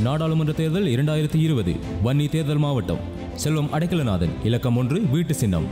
நாடாளுமன்ற தேர்தல் 2020 வன்னி தேர்தல் மாவட்டம். செல்வம் அடைக்கலநாதன், இலக்கம் 1, வீட்டு சின்னம்.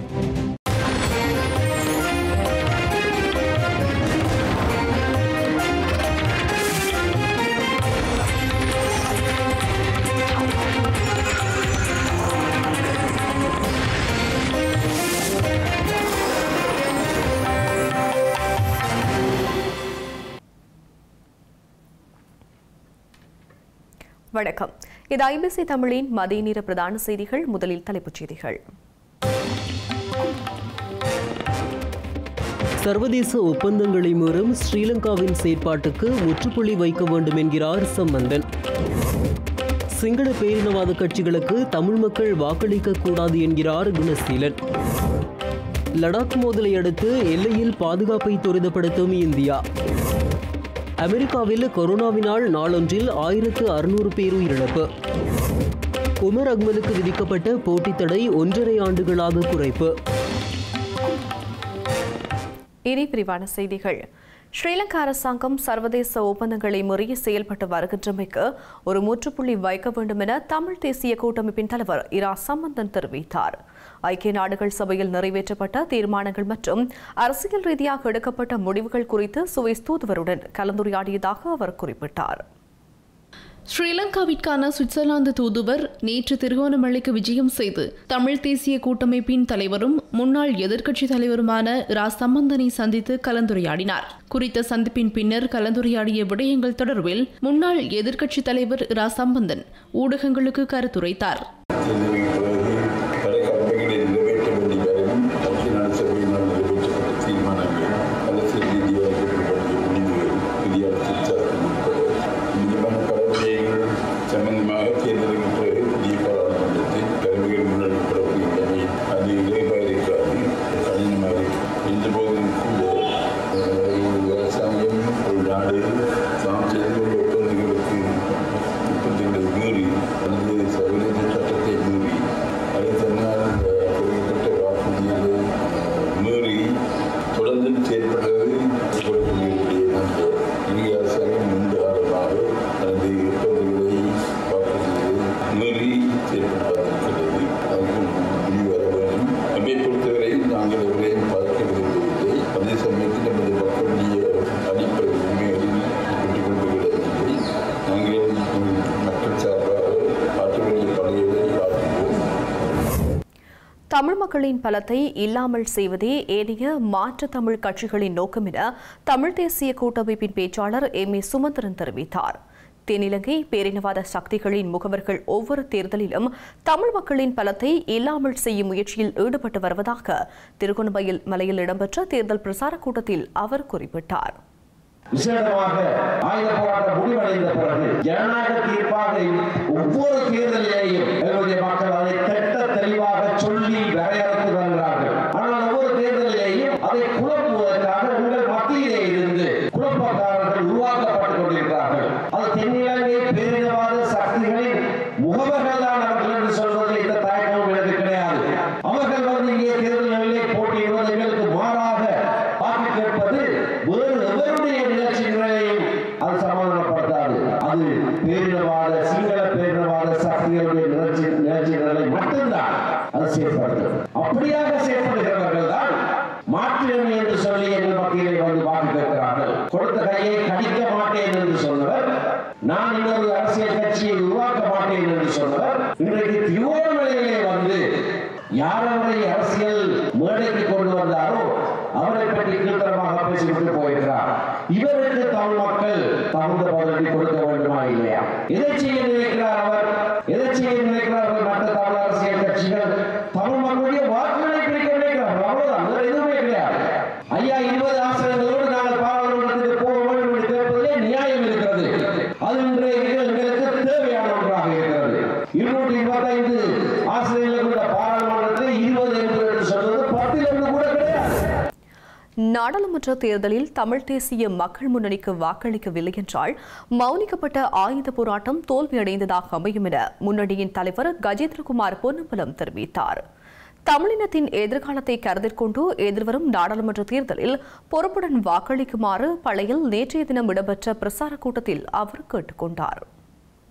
வணக்கம். இது IBC தமிழின் மதிய நேர பிரதான செய்திகள். முதலில் தலைப்புச் செய்திகள். சர்வதேச ஒப்பந்தங்களை மீறும் ஸ்ரீலங்காவின் செயற்பாட்டுக்கு முற்றுப்புள்ளி வைக்க வேண்டும் என்கிறார் சம்பந்தன். சிங்கள பேரினவாத கட்சிகளுக்கு தமிழ் மக்கள் வாக்களிக்க கூடாது என்கிறார் குணசீலன். லடாக் மோதலை அடுத்து எல்லையில் பாதுகாப்பை துரிதப்படுத்தும் இந்தியா. அமெரிக்காவில் கொரோனாவினால் நாளொன்றில் 1600 பேர் உயிரிழப்பு. உமர் அக்மலுக்கு விதிக்கப்பட்ட போட்டித் தடை 1.5 ஆண்டுகளாக குறைப்பு. இனி விரிவான செய்திகள். ஸ்ரீலங்கா அரசாங்கம் சர்வதேச ஒப்பந்தங்களை மீறி செயல்பட்டு வருகின்றமைக்கு ஒரு முற்றுப்புள்ளி வைக்க வேண்டும் என தமிழ் தேசிய கூட்டமைப்பின் தலைவர் இரா சம்பந்தன் தெரிவித்தார். ஐக்கிய நாடுகள் சபையில் நிறைவேற்றப்பட்ட தீர்மானங்கள் மற்றும் அரசியல் ரீதியாக எடுக்கப்பட்ட முடிவுகள் குறித்து சுவிஸ் தூதுவருடன் கலந்துரையாடியதாக அவர் குறிப்பிட்டார். ஸ்ரீலங்காவிற்கான சுவிட்சர்லாந்து தூதுவர் நேற்று திருகோணமலைக்கு விஜயம் செய்து தமிழ் தேசிய கூட்டமைப்பின் தலைவரும் முன்னாள் எதிர்க்கட்சித் தலைவருமான இரா சம்பந்தனை சந்தித்து கலந்துரையாடினார். குறித்த சந்திப்பின் பின்னர் கலந்துரையாடிய விடயங்கள் தொடர்பில் முன்னாள் எதிர்க்கட்சித் தலைவர் இரா சம்பந்தன் ஊடகங்களுக்கு கருத்துரைத்தார். தமிழ் மக்களின் பலத்தை இல்லாமல் செய்வதே ஏனைய மாற்று தமிழ் கட்சிகளின் நோக்கம் என தமிழ் தேசிய கூட்டமைப்பின் பேச்சாளர் எம். ஏ. சுமந்திரன் தெரிவித்தார். தென்னிலங்கை பேரினவாத சக்திகளின் முகவர்கள் ஒவ்வொரு தேர்தலிலும் தமிழ் மக்களின் பலத்தை இல்லாமல் செய்யும் முயற்சியில் ஈடுபட்டு வருவதாக திருகோணமலையில் இடம்பெற்ற தேர்தல் பிரசார கூட்டத்தில் அவர் குறிப்பிட்டார். விசேடமாக ஆயுத போராட்டம் முடிவடைந்த பிறகு ஜனநாயக தீர்ப்பாக ஒவ்வொரு தேர்தலிலேயும் எங்களுடைய மக்கள் அதை திட்ட தெளிவாக சொல்லி வரையறுத்து வருகிறார்கள். ஆனால் ஒவ்வொரு தேர்தலிலேயும் அதை குழப்புவதற்காக உங்கள் மத்தியிலே இருந்து குழப்பக்காரர்கள் உருவாக்கப்பட்டுக் கொண்டிருக்கிறார்கள். அது தென்னிலங்கை பேரினவாத சக்திகளின் முகவர்கள் தான் அவர்கள் என்று சொல்வதில் இந்த தயக்கமும் எனக்கு கிடையாது. அவர்கள் வந்து இங்கே தேர்தல்களிலே போட்டியிடுவது எங்களுக்கு மாறாக வாக்கு கேட்பது வேறு எவருடைய நிகழ்ச்சிகளையும் அது சமாதானப்படுத்தாது. அது பேரினவாத சிங்கள பேரினவாத சக்திகளுடைய நிகழ்ச்சிகளை மட்டும்தான் அது செயற்படுத்தும். அப்படியாக செயற்படுகிறவர்கள் தான் மாற்றினமை என்று சொல்லி எங்கள் மத்தியிலே வந்து வாக்கு கேட்கிறார்கள். கொடுத்த கையை கடிக்க மாட்டேன் என்று சொன்னவர், நான் இன்னொரு அரசியல் கட்சியை உருவாக்க மாட்டேன் என்று சொன்னவர், இன்றைக்கு திருவோணமலையிலே வந்து யார் அவரை அரசியல் மேடைக்கு கொண்டு வந்தாரோ அவரை பற்றி கீழ்த்தரமாக பேசிவிட்டு போயிருக்கிறார். இவருக்கு தமிழ் மக்கள் தகுந்த பதிலடி கொடுக்க வேண்டுமா இல்லையா? எதை செய்ய நினைக்கிறார் அவர்? எதை செய்ய நினைக்கிறார்கள் மற்ற தமிழ் அரசியல் கட்சிகள்? தமிழ் மக்களுடைய வாக்குகளை பிரிக்க நினைக்கிறார்கள். அவ்வளவுதான், வேறு எதுவுமே கிடையாது. ஐயா 20 ஆசிரியர்களோடு நாங்கள் பாராளுமன்றத்துக்கு போக வேண்டும் என்று கேட்பதிலே நியாயம் இருக்கிறது. அது இன்றைய எங்களுக்கு தேவையான ஒன்றாக இருக்கிறது. 225 ஆசிரியர்கள் கொண்ட பாராளுமன்றத்தில் 20 என்று சொல்வது 10 கூட கிடையாது. நாடாளுமன்ற தேர்தலில் தமிழ் தேசிய மக்கள் முன்னணிக்கு வாக்களிக்கவில்லை என்றால் மௌனிக்கப்பட்ட ஆயுத போராட்டம் தோல்வியடைந்ததாக அமையும் என முன்னணியின் தலைவர் கஜேந்திரகுமார் பொன்னம்பலம் தெரிவித்தார். தமிழினத்தின் எதிர்காலத்தை கருத்தில் கொண்டு எதிர்வரும் நாடாளுமன்ற தேர்தலில் பொறுப்புடன் வாக்களிக்குமாறு பழையில் நேற்றைய தினம் இடம்பெற்ற பிரசார கூட்டத்தில் அவர் கேட்டுக் கொண்டார்.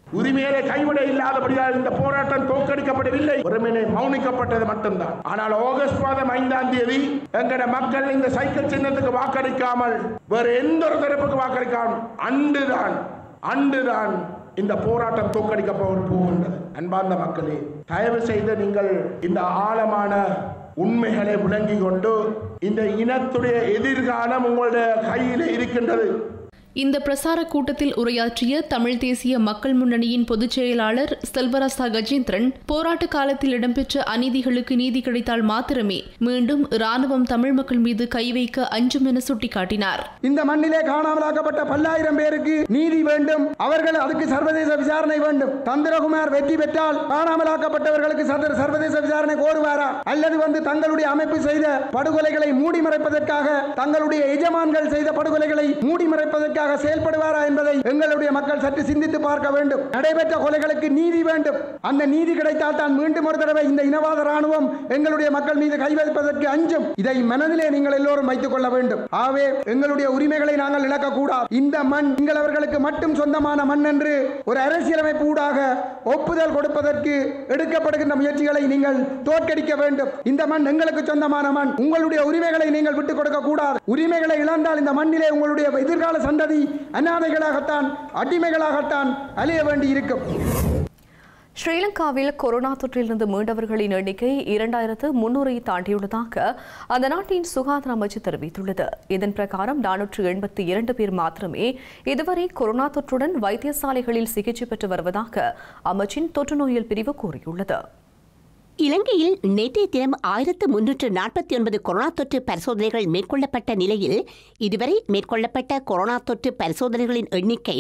உரிமையை கைவிட இல்லாதபடியால் இந்த போராட்டம் தோற்கடிக்கப்படவில்லை, வெறுமனே மௌனிக்கப்பட்டது மட்டும்தான். ஆனால் ஆகஸ்ட் மாதம் 5ஆம் தேதி எங்கட மக்கள் இந்த சைக்கிள் சின்னத்துக்கு வாக்களிக்காமல் வேறு எந்த ஒரு தரப்புக்கு வாக்களிக்காமல் அன்றுதான் இந்த போராட்டம் தோற்கடிக்கப்பட போகின்றது. அன்பார்ந்த மக்களே, தயவு செய்து நீங்கள் இந்த ஆழமான உண்மைகளை விளங்கிக் கொண்டு இந்த இனத்துடைய எதிர்காலம் உங்களுடைய கையில் இருக்கின்றது. இந்த பிரசார கூட்டத்தில் உரையாற்றிய தமிழ் தேசிய மக்கள் முன்னணியின் பொதுச் செயலாளர் செல்வராசா கஜேந்திரன், போராட்ட காலத்தில் இடம்பெற்ற அநீதிகளுக்கு நீதி கிடைத்தால் மாத்திரமே மீண்டும் ராணுவம் தமிழ் மக்கள் மீது கை வைக்க அஞ்சும் என சுட்டிக்காட்டினார். இந்த மண்ணிலே காணாமலாக்கப்பட்ட பல்லாயிரம் பேருக்கு நீதி வேண்டும், அவர்கள் அதுக்கு சர்வதேச விசாரணை வேண்டும். சந்திரகுமார் வெற்றி பெற்றால் காணாமலாக்கப்பட்டவர்களுக்கு சர்வதேச விசாரணை கோருவாரா, அல்லது தங்களுடைய அமைப்பு செய்த படுகொலைகளை மூடி மறைப்பதற்காக, தங்களுடைய எஜமான்கள் செய்த படுகொலைகளை மூடி மறைப்பதற்காக செயல்படுவாரா என்பதை எங்களுடைய மக்கள் சற்று சிந்தித்து பார்க்க வேண்டும். நடைபெற்ற கொலைகளுக்கு நீதி வேண்டும். அந்த நீதி கிடைத்தால் தான் மீண்டும் ஒரு தடவை இந்த இனவாத ராணுவம் எங்களுடைய மக்கள் மீது கை வைப்பதற்கு அஞ்சும். இதை மனதிலே நீங்கள் எல்லோரும் வைத்துக் கொள்ள வேண்டும். ஆகவே எங்களுடைய உரிமைகளை நாங்கள் இழக்கக்கூடாது. இந்த மண் எங்களவர்களுக்கு மட்டும் சொந்தமான மண் என்று ஒரு அரசியலமைப்பு ஊடாக ஒப்புதல் கொடுப்பதற்கு எடுக்கப்படுகின்ற முயற்சிகளை நீங்கள் தோற்கடிக்க வேண்டும். இந்த மண் எங்களுக்கு சொந்தமான மண். உங்களுடைய உரிமைகளை நீங்கள் விட்டுக் கொடுக்க கூடாது. உரிமைகளை இழந்தால் இந்த மண்ணிலே உங்களுடைய எதிர்கால சந்ததி அநாதைகளாகத்தான், அடிமைகளாகத்தான் அலைய வேண்டி இருக்கும். ஸ்ரீலங்காவில் கொரோனா தொற்றிலிருந்து மீண்டவர்களின் எண்ணிக்கை 2300 தாண்டியுள்ளதாக அந்த நாட்டின் சுகாதார அமைச்சு தெரிவித்துள்ளது. இதன் பிரகாரம் 482 பேர் மாத்திரமே இதுவரை கொரோனா தொற்றுடன் வைத்தியசாலைகளில் சிகிச்சை பெற்று வருவதாக அமைச்சின் தொற்று நோயியல் பிரிவு கூறியுள்ளது. இலங்கையில் நேற்றைய தினம் 1349 கொரோனா தொற்று பரிசோதனைகள் மேற்கொள்ளப்பட்ட நிலையில் இதுவரை மேற்கொள்ளப்பட்ட கொரோனா தொற்று பரிசோதனைகளின் எண்ணிக்கை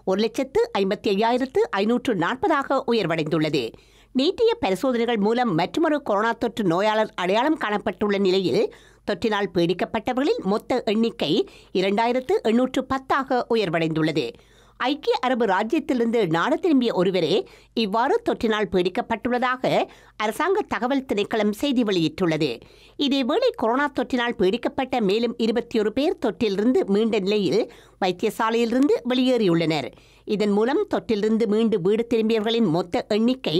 1,55,540 உயர்வடைந்துள்ளது. நேற்றைய பரிசோதனைகள் மூலம் மற்றொரு கொரோனா தொற்று நோயாளர் அடையாளம் காணப்பட்டுள்ள நிலையில் தொற்றினால் பீடிக்கப்பட்டவர்களின் மொத்த எண்ணிக்கை 2,810 உயர்வடைந்துள்ளது. ஐக்கிய அரபு ராஜ்யத்திலிருந்து நாடு திரும்பிய ஒருவரே இவ்வாறு தொற்றினால் பீடிக்கப்பட்டுள்ளதாக அரசாங்க தகவல் திணைக்களம் செய்தி வெளியிட்டுள்ளது. இதேவேளை கொரோனா தொற்றினால் பீடிக்கப்பட்ட மேலும் 21 பேர் தொற்றிலிருந்து மீண்ட நிலையில் வைத்தியசாலையிலிருந்து வெளியேறியுள்ளனர். இதன் மூலம் தொற்றிலிருந்து மீண்டு வீடு திரும்பியவர்களின் மொத்த எண்ணிக்கை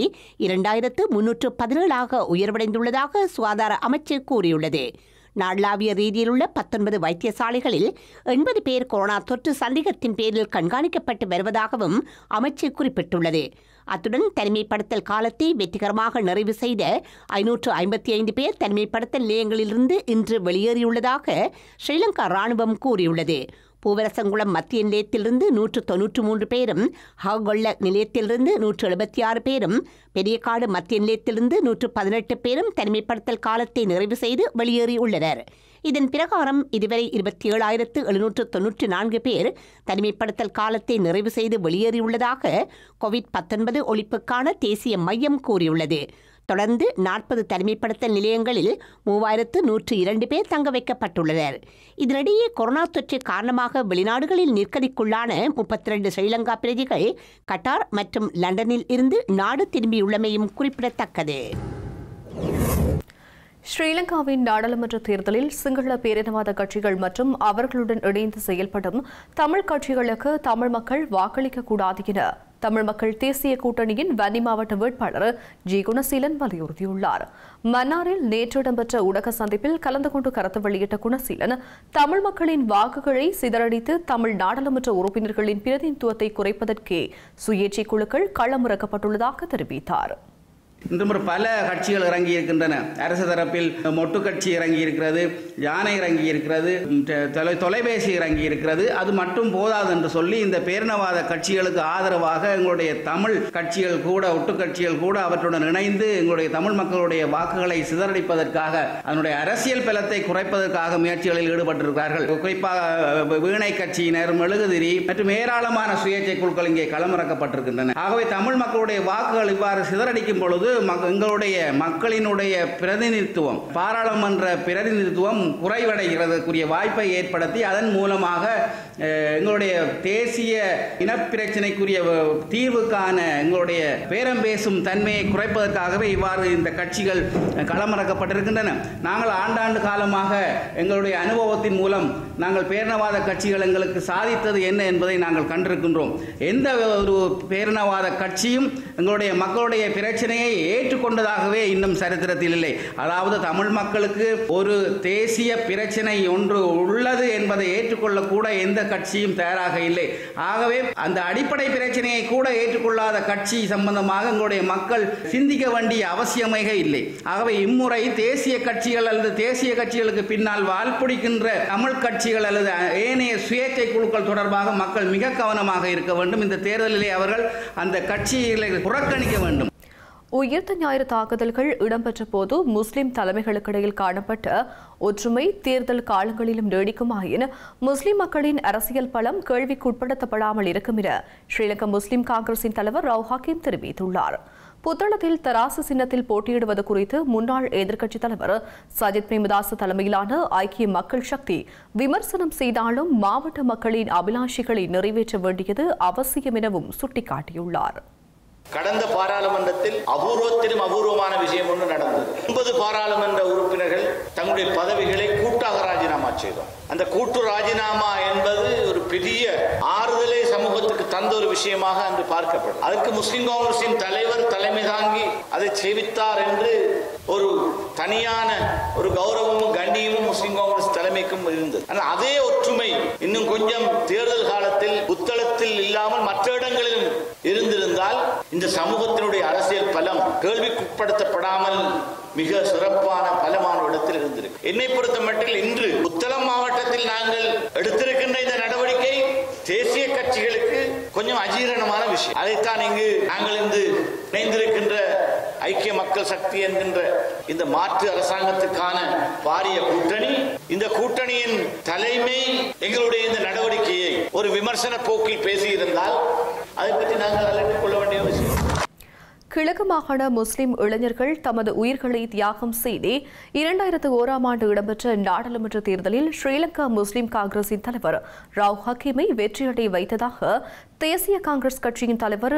2,317 உயர்வடைந்துள்ளதாக சுகாதார அமைச்சு கூறியுள்ளது. நாடளாவிய ரீதியில் உள்ள 19 வைத்தியசாலைகளில் 80 பேர் கொரோனா தொற்று சந்தேகத்தின் பேரில் கண்காணிக்கப்பட்டு வருவதாகவும் அமைச்சு குறிப்பிட்டுள்ளது. அத்துடன் தனிமைப்படுத்தல் காலத்தை வெற்றிகரமாக நிறைவு செய்த 555 பேர் தனிமைப்படுத்தல் நிலையங்களிலிருந்து இன்று வெளியேறியுள்ளதாக ஸ்ரீலங்கா ராணுவம் கூறியுள்ளது. பூவரசங்குளம் மத்திய நிலையத்திலிருந்து 193 பேரும், ஹாகொள்ள நிலையத்திலிருந்து 176 பேரும், பெரியகாடு மத்திய நிலையத்திலிருந்து 118 பேரும் தனிமைப்படுத்தல் காலத்தை நிறைவு செய்து வெளியேறியுள்ளனர். இதன் பிரகாரம் இதுவரை 27,794 பேர் தனிமைப்படுத்தல் காலத்தை நிறைவு செய்து வெளியேறியுள்ளதாக COVID-19 ஒழிப்புக்கான தேசிய மையம் கூறியுள்ளது. தொடர்ந்து 40 தனிமைப்படுத்தல் நிலையங்களில் 3,102 பேர் தங்க வைக்கப்பட்டுள்ளனர். இதனிடையே கொரோனா தொற்று காரணமாக வெளிநாடுகளில் நிற்கதிக்குள்ளான 32 ஸ்ரீலங்கா பிரஜைகள் கட்டார் மற்றும் லண்டனில் இருந்து நாடு திரும்பியுள்ளமையும் குறிப்பிடத்தக்கது. ஸ்ரீலங்காவின் நாடாளுமன்ற தேர்தலில் சிங்கள பேரினவாத கட்சிகள் மற்றும் அவர்களுடன் இணைந்து செயல்படும் தமிழ் கட்சிகளுக்கு தமிழ் மக்கள் வாக்களிக்கக்கூடாது என தமிழ் மக்கள் தேசிய கூட்டணியின் வன்னி மாவட்ட வேட்பாளர் ஜி குணசீலன் வலியுறுத்தியுள்ளார். மன்னாரில் நேற்று இடம்பெற்ற ஊடக சந்திப்பில் கலந்து கொண்டு கருத்து வெளியிட்ட குணசீலன் தமிழ் மக்களின் வாக்குகளை சிதறடித்து தமிழ் நாடாளுமன்ற உறுப்பினர்களின் பிரதிநிதித்துவத்தை குறைப்பதற்கே சுயேட்சை குழுக்கள் களமிறக்கப்பட்டுள்ளதாக தெரிவித்தார். இன்றும் பல கட்சிகள் இறங்கி இருக்கின்றன. அரசு தரப்பில் மொட்டு கட்சி இறங்கி இருக்கிறது, யானை இறங்கி இருக்கிறது, தொலைபேசி இறங்கி இருக்கிறது. அது மட்டும் போதாது என்று சொல்லி இந்த பேரினவாத கட்சிகளுக்கு ஆதரவாக எங்களுடைய தமிழ் கட்சிகள் கூட, ஒட்டு கட்சிகள் கூட அவற்றுடன் இணைந்து எங்களுடைய தமிழ் மக்களுடைய வாக்குகளை சிதறடிப்பதற்காக, அதனுடைய அரசியல் பலத்தை குறைப்பதற்காக முயற்சிகளில் ஈடுபட்டிருக்கிறார்கள். குறிப்பாக வீணை கட்சியினர், மெழுகுதிரி மற்றும் ஏராளமான சுயேட்சை குழுக்கள் இங்கே களமிறக்கப்பட்டிருக்கின்றன. ஆகவே தமிழ் மக்களுடைய வாக்குகள் இவ்வாறு சிதறடிக்கும் பொழுது எங்களுடைய மக்களினுடைய பிரதிநிதித்துவம், பாராளுமன்ற பிரதிநிதித்துவம் குறைவடைகிறதுக்குரிய வாய்ப்பை ஏற்படுத்தி அதன் மூலமாக எங்களுடைய தேசிய இனப்பிரச்சனைக்குரிய தீர்வுக்கான எங்களுடைய பேரம் பேசும் தன்மையை குறைப்பதற்காகவே இவ்வாறு இந்த கட்சிகள் களமிறக்கப்பட்டிருக்கின்றன. நாங்கள் ஆண்டாண்டு காலமாக எங்களுடைய அனுபவத்தின் மூலம் நாங்கள் பேரினவாத கட்சிகள் எங்களுக்கு சாதித்தது என்ன என்பதை நாங்கள் கண்டிருக்கின்றோம். எந்த ஒரு பேரினவாத கட்சியும் எங்களுடைய மக்களுடைய பிரச்சனையை ஏற்றுக்கொண்டதாகவே இன்னும் சரித்திரத்தில் இல்லை. அதாவது தமிழ் மக்களுக்கு ஒரு தேசிய பிரச்சனை ஒன்று உள்ளது என்பதை ஏற்றுக்கொள்ளக்கூட எந்த கட்சியும் தயாராக இல்லை. ஆகவே அந்த அடிப்படை பிரச்சனையை கூட ஏற்றுக்கொள்ளாத கட்சி சம்பந்தமாக எங்களுடைய மக்கள் சிந்திக்க வேண்டிய அவசியமே இல்லை. ஆகவே இம்முறை தேசிய கட்சிகள் அல்லது தேசிய கட்சிகளுக்கு பின்னால் வால்பிடிக்கின்ற தமிழ் கட்சிகள் அல்லது ஏனைய சுயேட்சை குழுக்கள் தொடர்பாக மக்கள் மிக கவனமாக இருக்க வேண்டும். இந்த தேர்தலிலே அவர்கள் அந்த கட்சிகளை புறக்கணிக்க வேண்டும். உயிர்த்த ஞாயிறு தாக்குதல்கள் இடம்பெற்ற போது முஸ்லிம் தலைமைகளுக்கிடையில் காணப்பட்ட ஒற்றுமை தேர்தல் காலங்களிலும் நீடிக்குமாயின் முஸ்லிம் மக்களின் அரசியல் பலம் கேள்விக்குட்படுத்தப்படாமல் இருக்கும் என ஸ்ரீலங்கா முஸ்லிம் காங்கிரசின் தலைவர் ரவு ஹக்கீம் தெரிவித்துள்ளார். புத்தளத்தில் தராசு சின்னத்தில் போட்டியிடுவது குறித்து முன்னாள் எதிர்க்கட்சித் தலைவர் சஜித் பிரேமதாச தலைமையிலான ஐக்கிய மக்கள் சக்தி விமர்சனம் செய்தாலும் மாவட்ட மக்களின் அபிலாஷைகளை நிறைவேற்ற வேண்டியது அவசியம் எனவும் சுட்டிக்காட்டியுள்ளார். கடந்த பாராளுமன்றத்தில் அபூர்வத்திலும் அபூர்வமான விஷயம் ஒன்று நடந்தது. 9 பாராளுமன்ற உறுப்பினர்கள் தங்களுடைய பதவிகளை கூட்டாக ராஜினாமா செய்தோம். அந்த கூட்டு ராஜினாமா என்பது ஒரு பெரிய ஆறுதலை சமூகத்துக்கு தந்த ஒரு விஷயமாக அன்று பார்க்கப்படும். அதற்கு முஸ்லிம் காங்கிரசின் தலைவர் தலைமை தாங்கி அதை செய்வித்தார் என்று ஒரு தனியான ஒரு கௌரவமும் கண்ணியமும் முஸ்லிம் காங்கிரஸ் தலைமைக்கும் இருந்தது. ஆனால் அதே ஒற்றுமை இன்னும் கொஞ்சம் தேர்தல் காலத்தில் புத்தளத்தில் இல்லாமல் மற்ற இடங்களிலும் இருந்திருந்தால் இந்த சமூகத்தினுடைய அரசியல் பலம் கேள்விக்குட்படுத்தப்படாமல் மிக சிறப்பான பலமான இடத்தில் இருந்திருக்கு. என்னை பொறுத்த மட்டில் இன்று புத்தளம் மாவட்டத்தில் நாங்கள் எடுத்திருக்கின்ற இந்த நடவடிக்கை தேசிய கட்சிகளுக்கு கொஞ்சம் அஜீரணமான விஷயம். அதைத்தான் இங்கு நாங்கள் இணைந்திருக்கின்ற ஐக்கிய மக்கள் சக்தி என்கின்ற இந்த மாற்று அரசாங்கத்துக்கான பாரிய கூட்டணி, இந்த கூட்டணியின் தலைமை எங்களுடைய இந்த நடவடிக்கையை ஒரு விமர்சன போக்கில் பேசியிருந்தால் அதை பற்றி நாங்கள் அலட்டிக் கொள்ள வேண்டிய அவசியம். கிழக்கு மாகாண முஸ்லிம் இளைஞர்கள் தமது உயிர்களை தியாகம் செய்து 2001ஆம் ஆண்டு இடம்பெற்ற நாடாளுமன்ற தேர்தலில் ஸ்ரீலங்கா முஸ்லிம் காங்கிரசின் தலைவர் ரவு ஹக்கீமை வெற்றியடை வைத்ததாக தேசிய காங்கிரஸ் கட்சியின் தலைவர்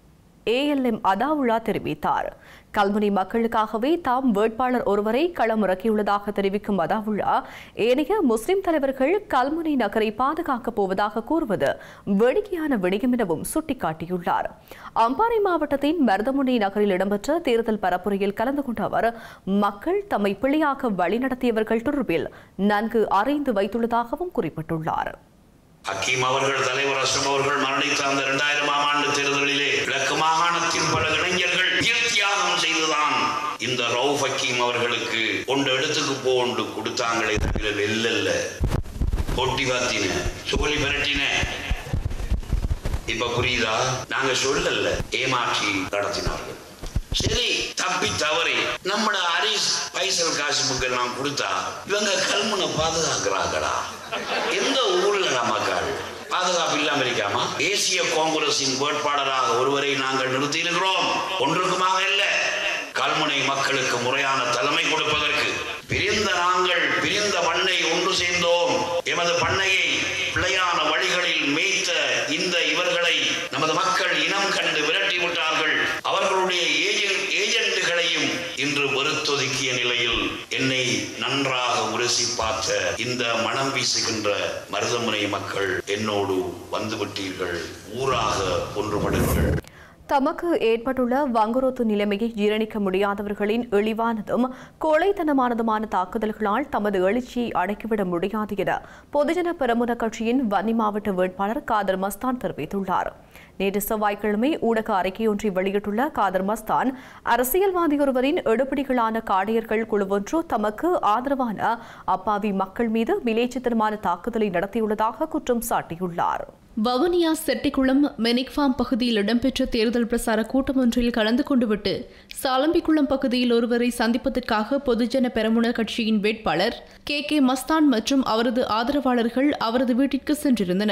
ALM அதாவுல்லா தெரிவித்தார். கல்முனை மக்களுக்காகவே தாம் வேட்பாளர் ஒருவரை களமிறக்கியுள்ளதாக தெரிவிக்கும் அதாவுல்லா ஏனைய முஸ்லிம் தலைவர்கள் கல்முனை நகரை பாதுகாக்கப் போவதாக கூறுவது வேடிக்கையான விடயம் எனவும் சுட்டிக்காட்டியுள்ளார். அம்பாறை மாவட்டத்தின் மருதமுனை நகரில் இடம்பெற்ற தேர்தல் பரப்புரையில் கலந்து கொண்ட அவர் மக்கள் தம்மை பிழையாக வழிநடத்தியவர்கள் தொடர்பில் நன்கு அறிந்து வைத்துள்ளதாகவும் குறிப்பிட்டுள்ளார். ஹக்கீம் அவர்கள் தலைவர் அஸ்ரம் அவர்கள் மரணித்த அந்த 2000ஆம் ஆண்டு தேர்தலிலே கிழக்கு மாகாணத்தின் பல இளைஞர்கள் தியாகம் செய்துதான் இந்த ரவு ஹக்கீம் அவர்களுக்கு ஒன்று இடத்துக்கு போன்று கொடுத்தாங்களே தவிர வெல்லல்ல, போட்டி வாத்தின சோழி மிரட்டின. இப்ப புரியுதா? நாங்க சொல்லல, ஏமாற்றி நடத்தினார்கள். சரி, தப்பி தவறி நம்மள ஹரிஸ் பைசல் காசிமுக்கு எல்லாம் கொடுத்தா இவங்க கல்முனை பாதுகாக்கிறாங்களா? எந்த ஊர்ல மக்கள் பாதுகாப்பு இல்லாம இருக்காமா? தேசிய காங்கிரசின் வேட்பாளராக ஒருவரை நாங்கள் நிறுத்தி இருக்கிறோம். ஒன்றுக்குமாக இல்ல, கல்முனை மக்களுக்கு முறையான தலைமை கொடுப்பதற்கு. நாங்கள் பிரிந்த பண்ணை ஒன்று சேர்ந்தோம். எமது பண்ணையை பிழையான வழிகளில் மேய்த்த இந்த இவர்களை நமது மக்கள் இனம் கண்டு விரட்டி விட்டார்கள். அவர்களுடைய ஏஜென்ட்டுகளையும் இன்று வெறுத்தொதுக்கிய நிலையில் என்னை நன்றாக உரசி பார்த்த இந்த மனம் வீசுகின்ற மருதமுனை மக்கள் என்னோடு வந்துவிட்டீர்கள், ஊராக ஒன்றுபடுங்கள். தமக்கு ஏற்பட்டுள்ள வங்குரோத்து நிலைமையை ஜீரணிக்க முடியாதவர்களின் இழிவானதும் கோழைத்தனமானதுமான தாக்குதல்களால் தமது எழுச்சியை அடக்கிவிட முடியாது என பொதுஜன பெரமுன கட்சியின் வன்னி மாவட்ட வேட்பாளர் காதர் மஸ்தான் தெரிவித்துள்ளார். நேற்று செவ்வாய்க்கிழமை ஊடக அறிக்கையொன்றை வெளியிட்டுள்ள காதர் மஸ்தான், அரசியல்வாதி ஒருவரின் எடுபிடிகளான காடையர்கள் குழுவொன்று தமக்கு ஆதரவான அப்பாவி மக்கள் மீது விலைச்சித்தனமான தாக்குதலை நடத்தியுள்ளதாக குற்றம் சாட்டியுள்ளார். வவுனியா செட்டிக்குளம் மெனிக்ஃபார்ம் பகுதியில் இடம்பெற்ற தேர்தல் பிரசார கூட்டம் ஒன்றில் கலந்து கொண்டுவிட்டு சாலம்பிக்குளம் பகுதியில் ஒருவரை சந்திப்பதற்காக பொதுஜன பெரமுன கட்சியின் வேட்பாளர் KK மஸ்தான் மற்றும் அவரது ஆதரவாளர்கள் அவரது வீட்டிற்கு சென்றிருந்தனர்.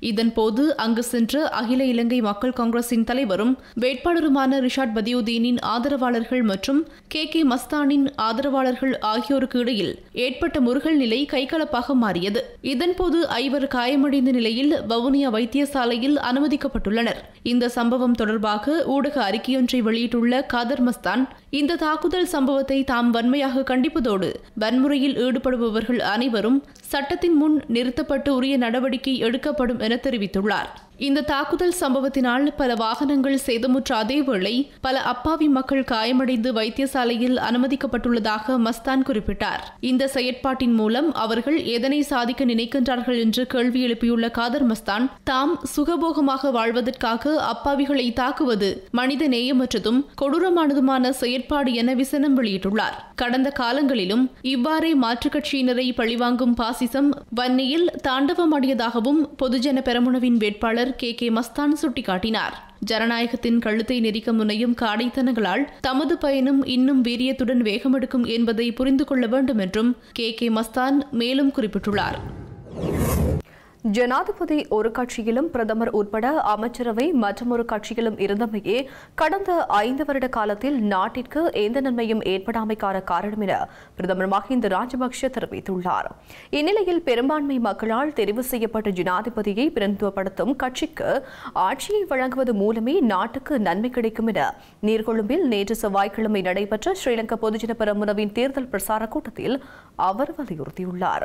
இதன்போது அங்கு சென்ற அகில இலங்கை மக்கள் காங்கிரசின் தலைவரும் வேட்பாளருமான ரிஷாட் பதியுதீனின் ஆதரவாளர்கள் மற்றும் கே மஸ்தானின் ஆதரவாளர்கள் ஆகியோருக்கு இடையில் ஏற்பட்ட முருகல் நிலை கைகலப்பாக மாறியது. இதன்போது 5 காயமடைந்த நிலையில் வவுனியா வைத்தியசாலையில் அனுமதிக்கப்பட்டுள்ளனர். இந்த சம்பவம் தொடர்பாக ஊடக அறிக்கையொன்றை வெளியிட்டுள்ள காதர் மஸ்தான், இந்த தாக்குதல் சம்பவத்தை தாம் வன்மையாக கண்டிப்பதோடு வன்முறையில் ஈடுபடுபவர்கள் அனைவரும் சட்டத்தின் முன் நிறுத்தப்பட்டு உரிய நடவடிக்கை எடுக்கப்படும் என தெரிவித்துள்ளார். இந்த தாக்குதல் சம்பவத்தினால் பல வாகனங்கள் சேதமுற்ற அதேவேளை பல அப்பாவி மக்கள் காயமடைந்து வைத்தியசாலையில் அனுமதிக்கப்பட்டுள்ளதாக மஸ்தான் குறிப்பிட்டார். இந்த செயற்பாட்டின் மூலம் அவர்கள் எதனை சாதிக்க நினைக்கின்றார்கள் என்று கேள்வி எழுப்பியுள்ள காதர் மஸ்தான், தாம் சுகபோகமாக வாழ்வதற்காக அப்பாவிகளை தாக்குவது மனித நேயமற்றதும் கொடூரமானதுமான செயற்பாடு என விசனம் வெளியிட்டுள்ளார். கடந்த காலங்களிலும் இவ்வாறே மாற்றுக் கட்சியினரை பழிவாங்கும் பாசிசம் வன்னியில் தாண்டவமாடியதாகவும் பொதுஜன பெரமுனவின் வேட்பாளர் கே மஸ்தான் சுட்டிக்காட்டினார். ஜனநாயகத்தின் கழுத்தை நெரிக்க முனையும் காடைத்தனங்களால் தமது பயணம் இன்னும் வீரியத்துடன் வேகமெடுக்கும் என்பதை புரிந்து கொள்ள வேண்டும் என்றும் கே மஸ்தான் மேலும் குறிப்பிட்டுள்ளார். ஜனாதிபதி ஒரு கட்சியிலும் பிரதமர் உட்பட அமைச்சரவை மற்றொரு கட்சியிலும் இருந்தமையே கடந்த 5 வருட காலத்தில் நாட்டிற்கு எந்த நன்மையும் ஏற்படாமைக்கான காரணம் என பிரதமர் மஹிந்த ராஜபக்ஷ தெரிவித்துள்ளார். இந்நிலையில் பெரும்பான்மை மக்களால் தெரிவு செய்யப்பட்ட ஜனாதிபதியை பிரதிநிதித்துவப்படுத்தும் கட்சிக்கு ஆட்சியை வழங்குவது மூலமே நாட்டுக்கு நன்மை கிடைக்கும் என நீர்கொழும்பில் நேற்று செவ்வாய்க்கிழமை நடைபெற்ற ஸ்ரீலங்கா பொதுஜன பெரமுனவின் தேர்தல் பிரசார கூட்டத்தில் அவர் வலியுறுத்தியுள்ளார்.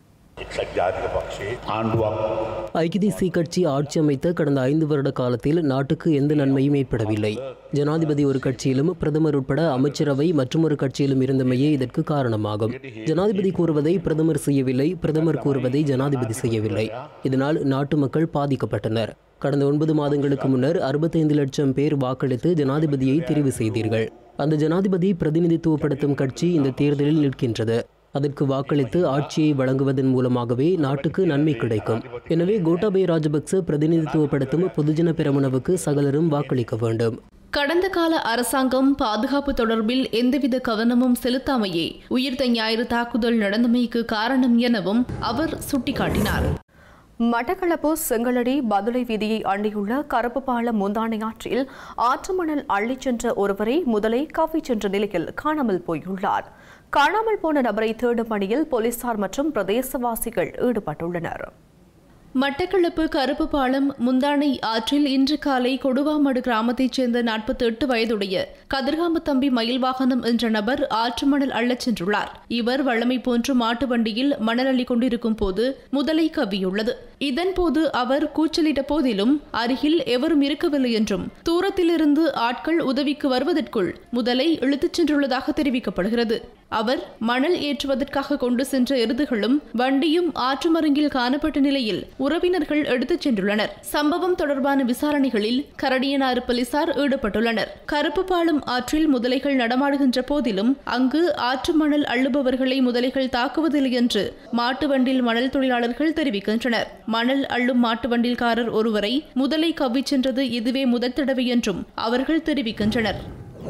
ஐக்கிய தேசிய கட்சி ஆட்சி அமைத்த கடந்த 5 வருட காலத்தில் நாட்டுக்கு எந்த நன்மையும் ஏற்படவில்லை. ஜனாதிபதி ஒரு கட்சியிலும் பிரதமர் உட்பட அமைச்சரவை மற்றொரு கட்சியிலும் இருந்தமையே இதற்கு காரணமாகும். ஜனாதிபதி கூறுவதை பிரதமர் செய்யவில்லை, பிரதமர் கூறுவதை ஜனாதிபதி செய்யவில்லை. இதனால் நாட்டு மக்கள் பாதிக்கப்பட்டனர். கடந்த 9 மாதங்களுக்கு முன்னர் 65 லட்சம் பேர் வாக்களித்து ஜனாதிபதியை தெரிவு செய்தீர்கள். அந்த ஜனாதிபதி பிரதிநிதித்துவப்படுத்தும் கட்சி இந்த தேர்தலில் நிற்கின்றது. அதற்கு வாக்களித்து ஆட்சியை வழங்குவதன் மூலமாகவே நாட்டுக்கு நன்மை கிடைக்கும். எனவே கோட்டாபய ராஜபக்ச பிரதிநிதித்துவப்படுத்தும் பொதுஜன பெரமுனவுக்கு சகலரும் வாக்களிக்க வேண்டும். கடந்த கால அரசாங்கம் பாதுகாப்பு தொடர்பில் எந்தவித கவனமும் செலுத்தாமையே உயிர்த்த ஞாயிறு தாக்குதல் நடந்தமைக்கு காரணம் எனவும் அவர் சுட்டிக்காட்டினார். மட்டக்களப்பு செங்கலடி பதுளை வீதியை அண்டியுள்ள கருப்பு பாலம் முந்தானை ஆற்றில் ஆற்று மணல் அள்ளிச் சென்ற ஒருவரை முதலை கவ்விச் சென்ற நிலையில் காணாமல் போயுள்ளார். காணாமல் போன நபரை தேடும் பணியில் போலீசார் மற்றும் பிரதேசவாசிகள் ஈடுபட்டுள்ளனர். மட்டக்களப்பு கருப்பு பாலம் முந்தானை ஆற்றில் இன்று காலை கொடுவாமடு கிராமத்தைச் சேர்ந்த 48 வயதுடைய கதிர்காமத்தம்பி மயில் வாகனம் என்ற நபர் ஆற்று மணல் அள்ளச் சென்றுள்ளார். இவர் வழமை போன்று மாட்டு வண்டியில் மணல் அள்ளி கொண்டிருக்கும் போது முதலை கவ்வியுள்ளது. இதன்போது அவர் கூச்சலிட்ட போதிலும் அருகில் எவரும் இருக்கவில்லை என்றும் தூரத்திலிருந்து ஆட்கள் உதவிக்கு வருவதற்குள் முதலை இழுத்துச் சென்றுள்ளதாக தெரிவிக்கப்படுகிறது. அவர் மணல் ஏற்றுவதற்காக கொண்டு சென்ற எருதுகளும் வண்டியும் ஆற்றுமருங்கில் காணப்பட்ட நிலையில் உறவினர்கள் எடுத்துச் சென்றுள்ளனர். சம்பவம் தொடர்பான விசாரணைகளில் கரடியனாறு போலீசார் ஈடுபட்டுள்ளனர். கருப்பு பாலம் ஆற்றில் முதலைகள் நடமாடுகின்ற போதிலும் அங்கு ஆற்று மணல் அள்ளுபவர்களை முதலைகள் தாக்குவதில்லை என்று மாட்டு வண்டில் மணல் தொழிலாளர்கள் தெரிவிக்கின்றனர். மணல் அள்ளும் மாட்டு வண்டில்காரர் ஒருவரை முதலை கவ்விச் சென்றது இதுவே முதல் தடவை என்றும் அவர்கள் தெரிவிக்கின்றனர்.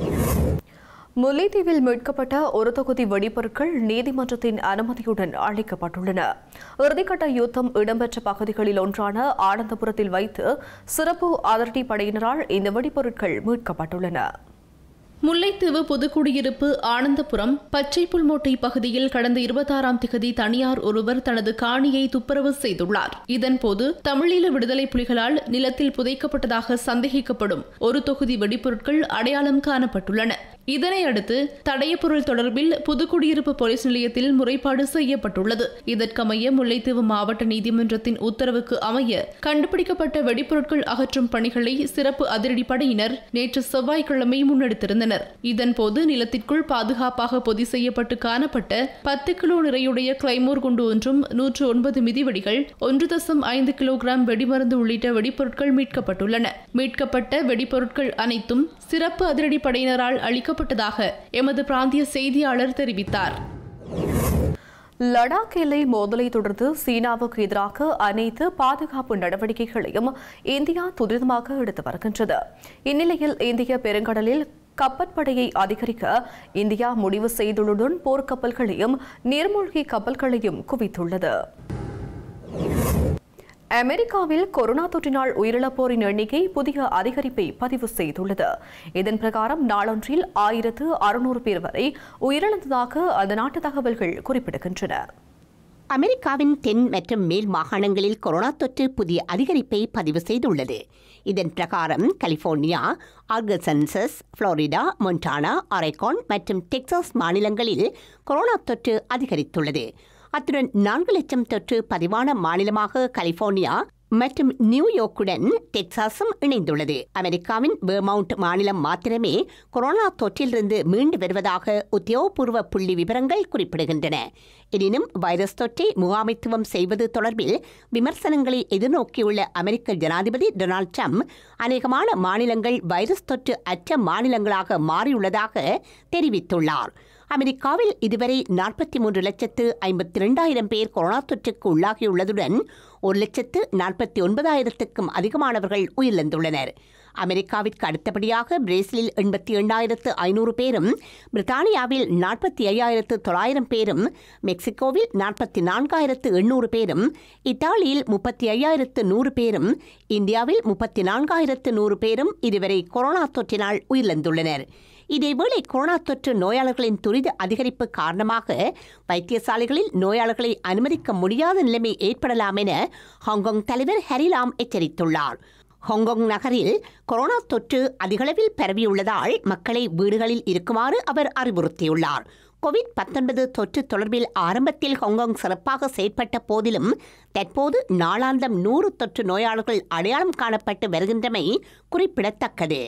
முல்லைத்தீவில் மீட்கப்பட்ட ஒரு தொகுதி வெடிபொருட்கள் நீதிமன்றத்தின் அனுமதியுடன் அளிக்கப்பட்டுள்ளன. இறுதிக்கட்ட யுத்தம் இடம்பெற்ற பகுதிகளில் ஒன்றான ஆனந்தபுரத்தில் வைத்து சிறப்பு அதிரடி படையினரால் இந்த வெடிபொருட்கள் மீட்கப்பட்டுள்ளன. முல்லைத்தீவு புதுக்குடியிருப்பு ஆனந்தபுரம் பச்சை புல்மோட்டை பகுதியில் கடந்த 26ஆம் திகதி தனியார் ஒருவர் தனது காணியை துப்புரவு செய்துள்ளார். இதன்போது தமிழீழ விடுதலை புலிகளால் நிலத்தில் புதைக்கப்பட்டதாக சந்தேகிக்கப்படும் ஒரு தொகுதி வெடிபொருட்கள் அடையாளம் காணப்பட்டுள்ளன. இதனையடுத்து தடயப்பொருள் தொடர்பில் புதுக்குடியிருப்பு போலீஸ் நிலையத்தில் முறைப்பாடு செய்யப்பட்டுள்ளது. இதற்கமைய முல்லைத்தீவு மாவட்ட நீதிமன்றத்தின் உத்தரவுக்கு அமைய கண்டுபிடிக்கப்பட்ட வெடிபொருட்கள் அகற்றும் பணிகளை சிறப்பு அதிரடி படையினர் நேற்று செவ்வாய்க்கிழமை முன்னெடுத்திருந்தனர். இதன்போது நிலத்திற்குள் பாதுகாப்பாக பொதி செய்யப்பட்டு காணப்பட்ட 10 கிலோ நிறையுடைய கிளைமோர் குண்டு ஒன்றும் 109 மிதிவெடிகள் 1.5 கிலோகிராம் வெடிமருந்து உள்ளிட்ட வெடிப்பொருட்கள் மீட்கப்பட்டுள்ளன. மீட்கப்பட்ட வெடிப்பொருட்கள் அனைத்தும் சிறப்பு அதிரடி படையினரால் அளிக்கப்பட்டதாக எமது பிராந்திய செய்தியாளர் தெரிவித்தார். லடாக் எல்லை மோதலை தொடர்ந்து சீனாவுக்கு எதிராக அனைத்து பாதுகாப்பு நடவடிக்கைகளையும் இந்தியா துரிதமாக எடுத்து வருகின்றது. இந்நிலையில் இந்திய பெருங்கடலில் கப்பற்படையை அதிகரிக்க இந்தியா முடிவு செய்துள்ளதுடன் போர்க்கப்பல்களையும் நீர்மூழ்கி கப்பல்களையும் குவித்துள்ளது. அமெரிக்காவில் கொரோனா தொற்றினால் உயிரிழப்போரின் எண்ணிக்கை புதிய அதிகரிப்பை பதிவு செய்துள்ளது. இதன் பிரகாரம் நாளொன்றில் 1600 பேர் வரை உயிரிழந்ததாக அந்த நாட்டு தகவல்கள் குறிப்பிடுகின்றன. அமெரிக்காவின் தென் மற்றும் மேல் மாகாணங்களில் கொரோனா தொற்று புதிய அதிகரிப்பை பதிவு செய்துள்ளது. இதன் பிரகாரம் California, Arkansas, Florida, Montana, Oregon மற்றும் டெக்சாஸ் மாநிலங்களில் கொரோனா தொற்று அதிகரித்துள்ளது. அத்துடன் 4 லட்சம் தொற்று பதிவான மாநிலமாக கலிபோர்னியா மற்றும் நியூயார்க்குடன் டெக்சாஸும் இணைந்துள்ளது. அமெரிக்காவின் வெர்மவுண்ட் மாநிலம் மாத்திரமே கொரோனா தொற்றிலிருந்து மீண்டு வருவதாக உத்தியோகபூர்வ புள்ளி விவரங்கள் குறிப்பிடுகின்றன. எனினும் வைரஸ் தொற்றை முகாமைத்துவம் செய்வது தொடர்பில் விமர்சனங்களை எதிர்நோக்கியுள்ள அமெரிக்க ஜனாதிபதி டொனால்ட் ட்ரம்ப் அநேகமான மாநிலங்கள் வைரஸ் தொற்று அற்ற மாநிலங்களாக மாறியுள்ளதாக தெரிவித்துள்ளார். அமெரிக்காவில் இதுவரை 43,52,000 பேர் கொரோனா தொற்றுக்கு உள்ளாகியுள்ளதுடன் 1,49,000க்கும் அதிகமானவர்கள் உயிரிழந்துள்ளனர். அமெரிக்காவிற்கு அடுத்தபடியாக பிரேசிலில் 88,500 பேரும், பிரித்தானியாவில் 45,900 பேரும், மெக்சிகோவில் 44,800 பேரும், இத்தாலியில் 35,100 பேரும், இந்தியாவில் 34,100 பேரும் இதுவரை கொரோனா தொற்றினால் உயிரிழந்துள்ளனர். இதேவேளை கொரோனா தொற்று நோயாளர்களின் துரித அதிகரிப்பு காரணமாக வைத்தியசாலைகளில் நோயாளர்களை அனுமதிக்க முடியாத நிலைமை ஏற்படலாம் என ஹாங்காங் தலைவர் ஹரி லாம் எச்சரித்துள்ளார். ஹாங்காங் நகரில் கொரோனா தொற்று அதிகளவில் பரவியுள்ளதால் மக்களை வீடுகளில் இருக்குமாறு அவர் அறிவுறுத்தியுள்ளார். கோவிட்-19 தொற்று தொடர்பில் ஆரம்பத்தில் ஹாங்காங் சிறப்பாக செயற்பட்ட போதிலும் தற்போது நாளாந்தம் 100 தொற்று நோயாளர்கள் அடையாளம் காணப்பட்டு வருகின்றமை குறிப்பிடத்தக்கது.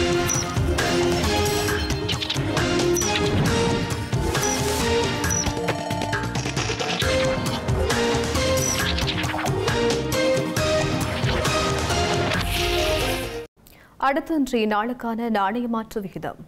அடுத்த இன்றைய நாளுக்கான நாணய மாற்று விகிதம்.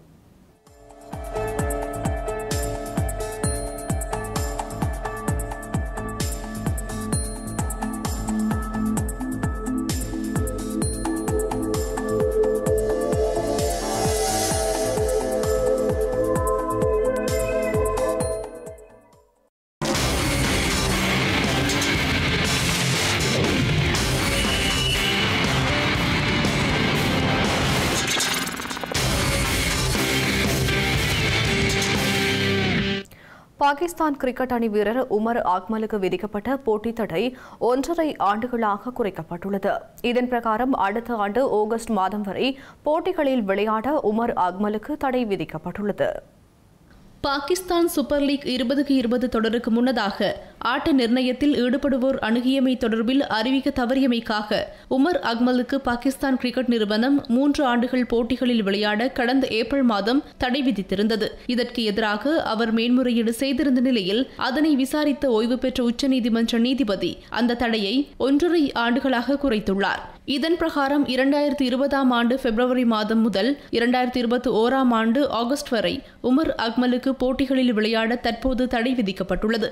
பாகிஸ்தான் கிரிக்கெட் அணி வீரர் உமர் அக்மலுக்கு விதிக்கப்பட்ட போட்டி தடை 1.5 ஆண்டுகளாக குறைக்கப்பட்டுள்ளது. இதன் பிரகாரம் அடுத்த ஆண்டு ஆகஸ்ட் மாதம் வரை போட்டிகளில் விளையாட உமர் அக்மலுக்கு தடை விதிக்கப்பட்டுள்ளது. பாகிஸ்தான் சூப்பர் லீக் 20-20 தொடருக்கு முன்னதாக ஆட்ட நிர்ணயத்தில் ஈடுபடுவோர் அணுகியமை தொடர்பில் அறிவிக்க தவறியமைக்காக உமர் அக்மலுக்கு பாகிஸ்தான் கிரிக்கெட் நிறுவனம் 3 ஆண்டுகள் போட்டிகளில் விளையாட கடந்த ஏப்ரல் மாதம் தடை விதித்திருந்தது. இதற்கு எதிராக அவர் மேன்முறையீடு செய்திருந்த நிலையில் அதனை விசாரித்த ஓய்வு பெற்ற உச்சநீதிமன்ற நீதிபதி அந்த தடையை 1.5 ஆண்டுகளாக குறைத்துள்ளார். இதன் பிரகாரம் 2020 ஆண்டு பிப்ரவரி மாதம் முதல் 2021 ஆண்டு ஆகஸ்ட் வரை உமர் அக்மலுக்கு போட்டிகளில் விளையாட தற்போது தடை விதிக்கப்பட்டுள்ளது.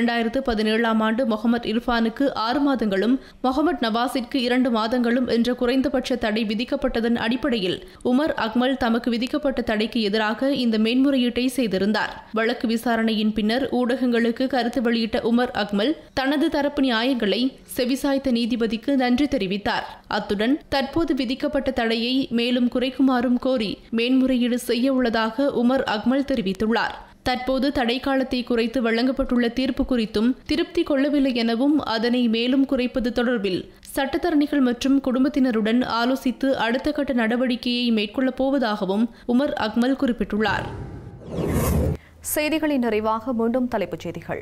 2017 ஆண்டு முகமது இர்ஃபானுக்கு 6 மாதங்களும் முகமது நவாஸிற்கு 2 மாதங்களும் என்ற குறைந்தபட்ச தடை விதிக்கப்பட்டதன் அடிப்படையில் உமர் அக்மல் தமக்கு விதிக்கப்பட்ட தடைக்கு எதிராக இந்த மேன்முறையீட்டை செய்திருந்தார். வழக்கு விசாரணையின் பின்னர் ஊடகங்களுக்கு கருத்து வெளியிட்ட உமர் அக்மல் தனது தரப்பு நியாயங்களை செவிசாய்த்த நீதிபதிக்கு நன்றி தெரிவித்தார். அத்துடன் தற்போது விதிக்கப்பட்ட தடையை மேலும் குறைக்குமாறும் கோரி மேன்முறையீடு செய்ய உள்ளதாக உமர் அக்மல் தெரிவித்துள்ளார். தற்போது தடை காலத்தை குறைத்து வழங்கப்பட்டுள்ள தீர்ப்பு குறித்தும் திருப்தி கொள்ளவில்லை எனவும் அதனை மேலும் குறைப்பது தொடர்பில் சட்டத்தரணிகள் மற்றும் குடும்பத்தினருடன் ஆலோசித்து அடுத்த கட்ட நடவடிக்கையை மேற்கொள்ளப் போவதாகவும் உமர் அக்மல் குறிப்பிட்டுள்ளார். செய்திகளின் நிறைவாக மீண்டும் தலைப்புச் செய்திகள்.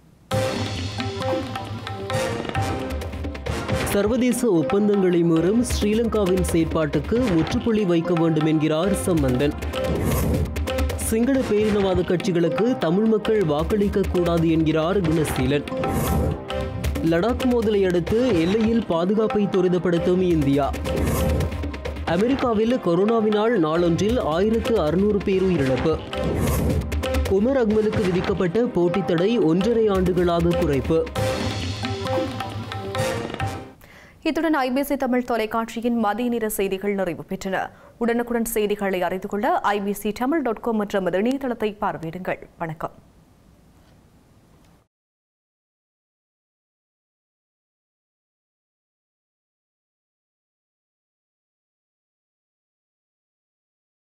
சர்வதேச ஒப்பந்தங்களை மீறும் ஸ்ரீலங்காவின் செயற்பாட்டுக்கு முற்றுப்புள்ளி வைக்க வேண்டும் என்கிறார் சம்பந்தன். சிங்கள பேரினவாத கட்சிகளுக்கு தமிழ் மக்கள் வாக்களிக்க கூடாது என்கிறார் குணசீலன். லடாக் மோதலை அடுத்து எல்லையில் பாதுகாப்பை துரிதப்படுத்தும் இந்தியா. அமெரிக்காவில் கொரோனாவினால் நாளொன்றில் 1600 பேர் உயிரிழப்பு. உமர் அக்மலுக்கு விதிக்கப்பட்ட போட்டி தடை 1.5 ஆண்டுகளாக குறைப்பு. இத்துடன் IBC தமிழ் தொலைக்காட்சியின் மதிய நேர செய்திகள் நிறைவு பெற்றன. உடனுக்குடன் செய்திகளை அறிந்து கொள்ள IBC Tamil.com என்ற இணையதளத்தை பார்வையிடுங்கள். வணக்கம்.